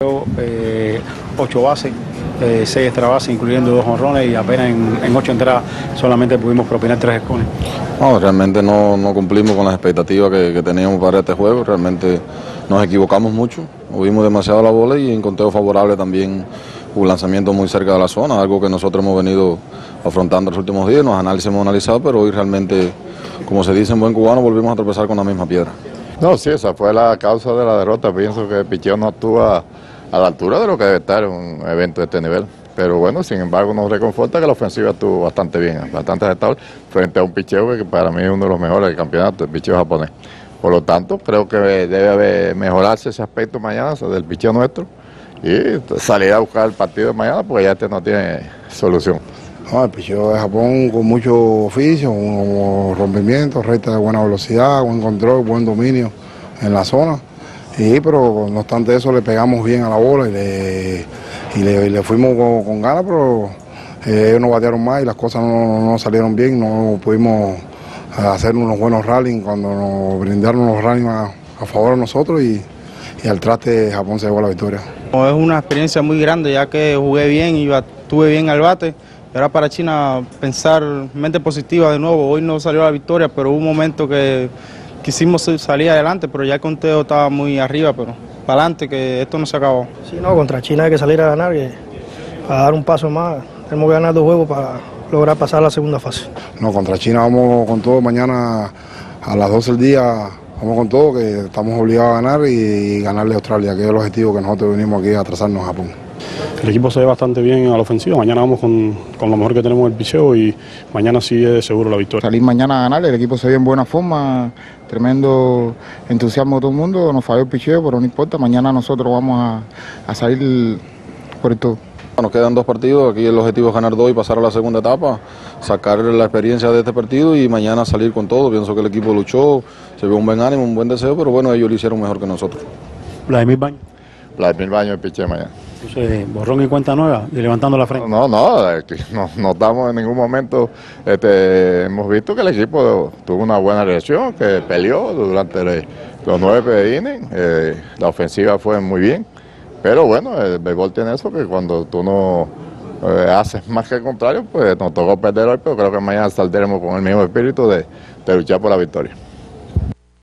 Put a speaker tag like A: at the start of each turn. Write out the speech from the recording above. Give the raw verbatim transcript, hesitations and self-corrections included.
A: Eh, ocho bases, eh, seis extra bases, incluyendo dos jonrones, y apenas en, en ocho entradas solamente pudimos propinar tres escones.
B: No, realmente no, no cumplimos con las expectativas que, que teníamos para este juego. Realmente nos equivocamos mucho, movimos demasiado la bola y en conteo favorable también un lanzamiento muy cerca de la zona, algo que nosotros hemos venido afrontando los últimos días. Los análisis hemos analizado, pero hoy realmente, como se dice en buen cubano, volvimos a tropezar con la misma piedra.
C: No, sí, esa fue la causa de la derrota. Pienso que el picheo no actúa a la altura de lo que debe estar en un evento de este nivel. Pero bueno, sin embargo, nos reconforta que la ofensiva estuvo bastante bien, bastante aceptable, frente a un picheo que para mí es uno de los mejores del campeonato, el picheo japonés. Por lo tanto, creo que debe mejorarse ese aspecto mañana del picheo nuestro y salir a buscar el partido de mañana, porque ya este no tiene solución.
D: No, el picheo de Japón con mucho oficio, con rompimiento, recta de buena velocidad, buen control, buen dominio en la zona. Y, pero no obstante eso le pegamos bien a la bola y le, y le, y le fuimos con, con ganas, pero eh, ellos nos batearon más y las cosas no, no salieron bien, no pudimos hacer unos buenos rallies cuando nos brindaron los rallies a, a favor de nosotros y, y al traste Japón se llevó la victoria.
E: Es una experiencia muy grande, ya que jugué bien y estuve bien al bate. Era para China pensar mente positiva de nuevo. Hoy no salió la victoria, pero hubo un momento que quisimos salir adelante, pero ya el conteo estaba muy arriba, pero para adelante, que esto no se acabó.
F: Sí, no, contra China hay que salir a ganar, que a dar un paso más. Tenemos que ganar dos juegos para lograr pasar a la segunda fase.
D: No, contra China vamos con todo mañana a las doce del día, vamos con todo, que estamos obligados a ganar y ganarle a Australia, que es el objetivo que nosotros venimos aquí a trazarnos a Japón.
G: El equipo se ve bastante bien a la ofensiva, mañana vamos con, con lo mejor que tenemos en el picheo y mañana sí es seguro la victoria.
H: Salir mañana a ganar, el equipo se ve en buena forma, tremendo entusiasmo de todo el mundo, nos falló el picheo, pero no importa, mañana nosotros vamos a, a salir por el todo.
B: Nos quedan dos partidos, aquí el objetivo es ganar dos y pasar a la segunda etapa, sacar la experiencia de este partido y mañana salir con todo. Pienso que el equipo luchó, se vio un buen ánimo, un buen deseo, pero bueno, ellos lo hicieron mejor que nosotros.
A: Vladimir Baños.
C: Vladimir Baños el piché mañana.
A: Entonces, borrón y cuenta nueva y levantando la frente.
C: No, no, no, no estamos en ningún momento, este, hemos visto que el equipo tuvo una buena reacción, que peleó durante los nueve innings, eh, la ofensiva fue muy bien, pero bueno, el béisbol tiene eso, que cuando tú no eh, haces más que el contrario, pues nos tocó perder hoy, pero creo que mañana saldremos con el mismo espíritu de, de luchar por la victoria.